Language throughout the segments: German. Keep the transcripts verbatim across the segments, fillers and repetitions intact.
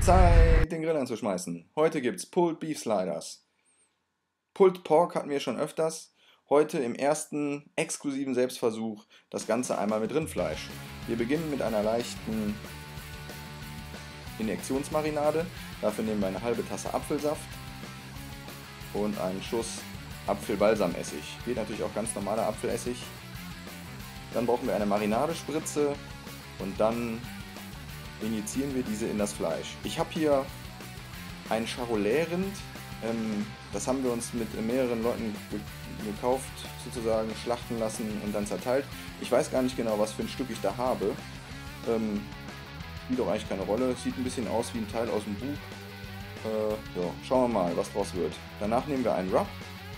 Zeit, den Grill anzuschmeißen. Heute gibt's Pulled Beef Sliders. Pulled Pork hatten wir schon öfters. Heute im ersten exklusiven Selbstversuch das Ganze einmal mit Rindfleisch. Wir beginnen mit einer leichten Injektionsmarinade. Dafür nehmen wir eine halbe Tasse Apfelsaft und einen Schuss Apfelbalsamessig. Geht natürlich auch ganz normaler Apfelessig. Dann brauchen wir eine Marinadespritze und dann injizieren wir diese in das Fleisch. Ich habe hier ein Charolais-Rind, ähm, das haben wir uns mit mehreren Leuten ge gekauft, sozusagen schlachten lassen und dann zerteilt. Ich weiß gar nicht genau, was für ein Stück ich da habe. Ähm, spielt auch eigentlich keine Rolle, es sieht ein bisschen aus wie ein Teil aus dem Buch. Äh, ja, schauen wir mal, was draus wird. Danach nehmen wir einen Rub.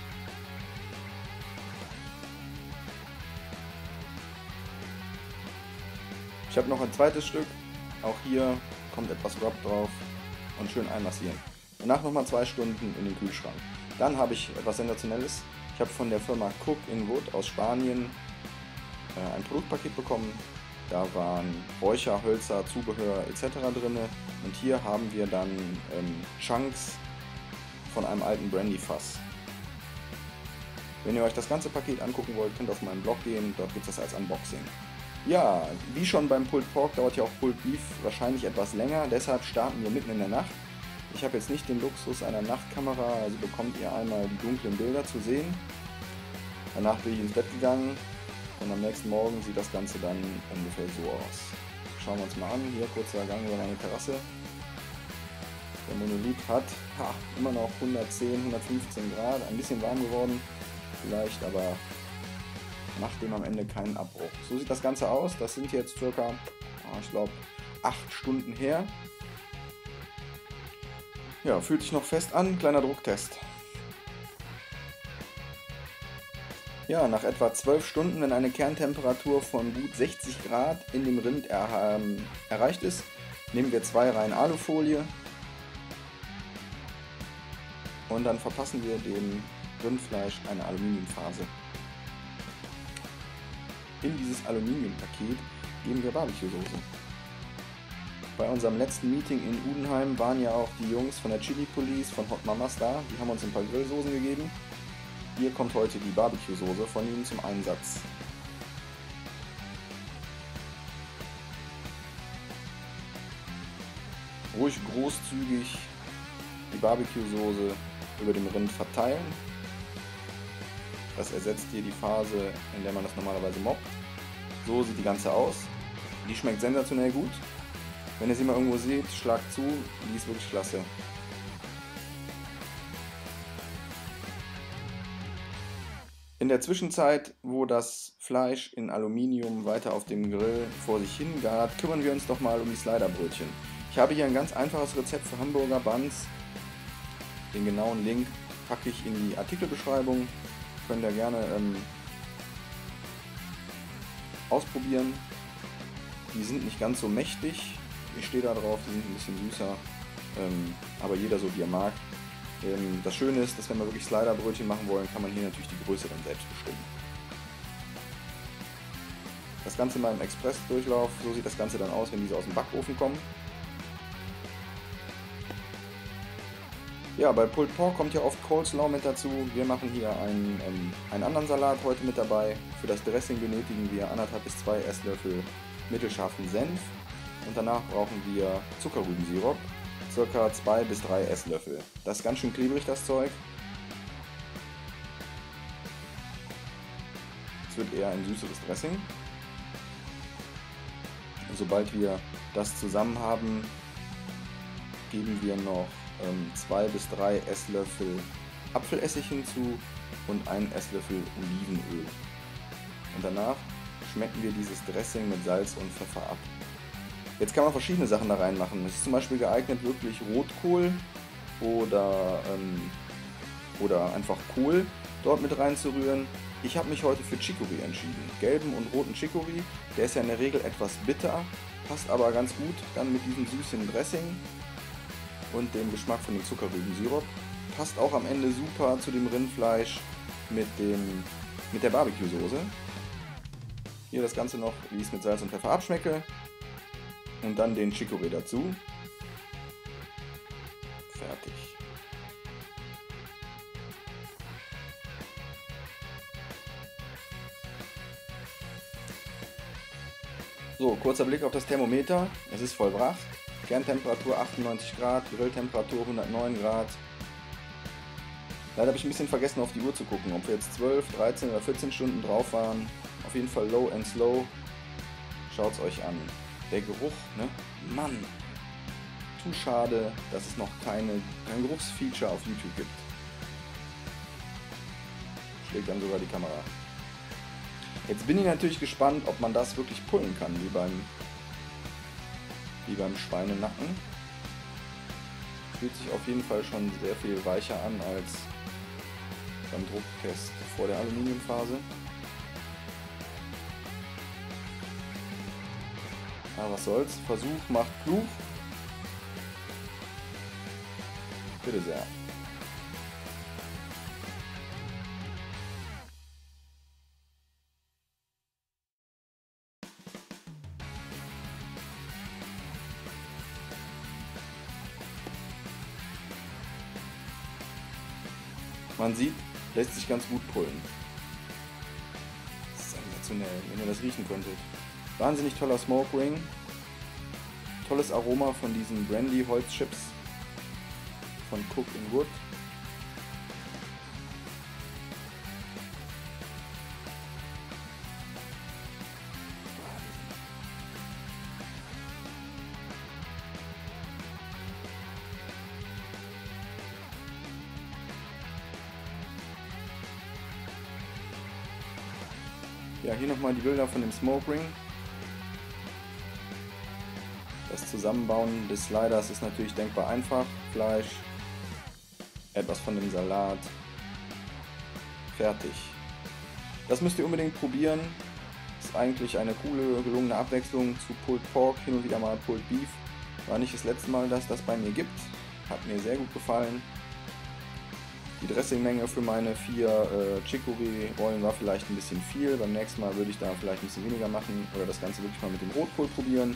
Ich habe noch ein zweites Stück. Auch hier kommt etwas Rub drauf und schön einmassieren. Danach nochmal zwei Stunden in den Kühlschrank. Dann habe ich etwas Sensationelles. Ich habe von der Firma Cook in Wood aus Spanien äh, ein Produktpaket bekommen. Da waren Räucherhölzer, Zubehör et cetera drin. Und hier haben wir dann ähm, Chunks von einem alten Brandy-Fass. Wenn ihr euch das ganze Paket angucken wollt, könnt ihr auf meinen Blog gehen. Dort gibt es das als Unboxing. Ja, wie schon beim Pulled Pork dauert ja auch Pulled Beef wahrscheinlich etwas länger, deshalb starten wir mitten in der Nacht. Ich habe jetzt nicht den Luxus einer Nachtkamera, also bekommt ihr einmal die dunklen Bilder zu sehen. Danach bin ich ins Bett gegangen und am nächsten Morgen sieht das Ganze dann ungefähr so aus. Schauen wir uns mal an, hier kurzer Gang über meine Terrasse. Der Monolith hat ha, immer noch hundertzehn, hundertfünfzehn Grad, ein bisschen warm geworden vielleicht, aber macht dem am Ende keinen Abbruch. So sieht das Ganze aus. Das sind jetzt circa, ich glaube, acht Stunden her. Ja, fühlt sich noch fest an. Kleiner Drucktest. Ja, nach etwa zwölf Stunden, wenn eine Kerntemperatur von gut sechzig Grad in dem Rind er, ähm, erreicht ist, nehmen wir zwei Reihen Alufolie und dann verpassen wir dem Rindfleisch eine Aluminiumphase. In dieses Aluminiumpaket geben wir Barbecue-Soße. Bei unserem letzten Meeting in Udenheim waren ja auch die Jungs von der Chili Police von Hot Mamas da. Die haben uns ein paar Grillsoßen gegeben. Hier kommt heute die Barbecue-Soße von ihnen zum Einsatz. Ruhig großzügig die Barbecue-Soße über dem Rind verteilen. Das ersetzt hier die Phase, in der man das normalerweise mobbt. So sieht die ganze aus. Die schmeckt sensationell gut. Wenn ihr sie mal irgendwo seht, schlagt zu, die ist wirklich klasse. In der Zwischenzeit, wo das Fleisch in Aluminium weiter auf dem Grill vor sich hin gart, kümmern wir uns doch mal um die Sliderbrötchen. Ich habe hier ein ganz einfaches Rezept für Hamburger Buns. Den genauen Link packe ich in die Artikelbeschreibung. Könnt ihr gerne ähm, ausprobieren. Die sind nicht ganz so mächtig. Ich stehe da drauf, die sind ein bisschen süßer. Ähm, aber jeder so wie er mag. Ähm, das Schöne ist, dass wenn wir wirklich Sliderbrötchen machen wollen, kann man hier natürlich die Größe dann selbst bestimmen. Das Ganze mal im Express-Durchlauf. So sieht das Ganze dann aus, wenn diese aus dem Backofen kommen. Ja, bei Pulled Pork kommt ja oft Coleslaw mit dazu. Wir machen hier einen, ähm, einen anderen Salat heute mit dabei. Für das Dressing benötigen wir anderthalb bis zwei Esslöffel mittelscharfen Senf. Und danach brauchen wir Zuckerrübensirup, ca. zwei bis drei Esslöffel. Das ist ganz schön klebrig, das Zeug. Es wird eher ein süßeres Dressing. Sobald wir das zusammen haben, geben wir noch zwei bis drei Esslöffel Apfelessig hinzu und einen Esslöffel Olivenöl. Und danach schmecken wir dieses Dressing mit Salz und Pfeffer ab. Jetzt kann man verschiedene Sachen da reinmachen. Es ist zum Beispiel geeignet, wirklich Rotkohl oder, ähm, oder einfach Kohl dort mit reinzurühren. Ich habe mich heute für Chicory entschieden. Gelben und roten Chicory. Der ist ja in der Regel etwas bitter, passt aber ganz gut dann mit diesem süßen Dressing und dem Geschmack von dem Zuckerrübensirup. Passt auch am Ende super zu dem Rindfleisch mit, dem, mit der Barbecue-Soße. Hier das Ganze noch, wie ich es mit Salz und Pfeffer abschmecke. Und dann den Chicory dazu. fertig. So, kurzer Blick auf das Thermometer. Es ist vollbracht. Kerntemperatur achtundneunzig Grad, Grilltemperatur hundertneun Grad. Leider habe ich ein bisschen vergessen, auf die Uhr zu gucken, ob wir jetzt zwölf, dreizehn oder vierzehn Stunden drauf waren. Auf jeden Fall low and slow. Schaut es euch an. Der Geruch, ne? Mann! Zu schade, dass es noch keine, kein Geruchsfeature auf YouTube gibt. Schlägt dann sogar die Kamera. Jetzt bin ich natürlich gespannt, ob man das wirklich pullen kann, wie beim, wie beim Schweinenacken. Fühlt sich auf jeden Fall schon sehr viel weicher an als beim Drucktest vor der Aluminiumphase. Aber was soll's, Versuch macht klug. Bitte sehr. Man sieht, lässt sich ganz gut pullen. Sensationell, wenn ihr das riechen könntet. Wahnsinnig toller Smoke Ring. Tolles Aroma von diesen Brandy Holzchips von Cook in Wood. Ja, hier nochmal die Bilder von dem Smoke Ring. Das Zusammenbauen des Sliders ist natürlich denkbar einfach. Fleisch, etwas von dem Salat, fertig. Das müsst ihr unbedingt probieren. Ist eigentlich eine coole, gelungene Abwechslung zu Pulled Pork, hin und wieder mal Pulled Beef. War nicht das letzte Mal, dass das bei mir gibt. Hat mir sehr gut gefallen. Die Dressingmenge für meine vier äh, Chicory-Rollen war vielleicht ein bisschen viel. Beim nächsten Mal würde ich da vielleicht ein bisschen weniger machen oder das Ganze wirklich mal mit dem Rotkohl probieren.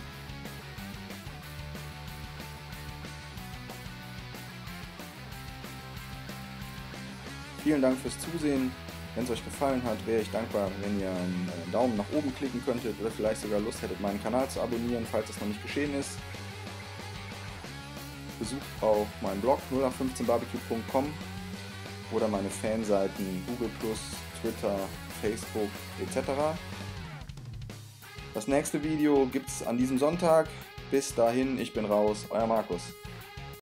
Vielen Dank fürs Zusehen. Wenn es euch gefallen hat, wäre ich dankbar, wenn ihr einen äh, Daumen nach oben klicken könntet oder vielleicht sogar Lust hättet, meinen Kanal zu abonnieren, falls das noch nicht geschehen ist. Besucht auch meinen Blog null acht fünfzehn barbecue punkt com oder meine Fanseiten Google plus, Twitter, Facebook et cetera. Das nächste Video gibt es an diesem Sonntag. Bis dahin, ich bin raus, euer Markus.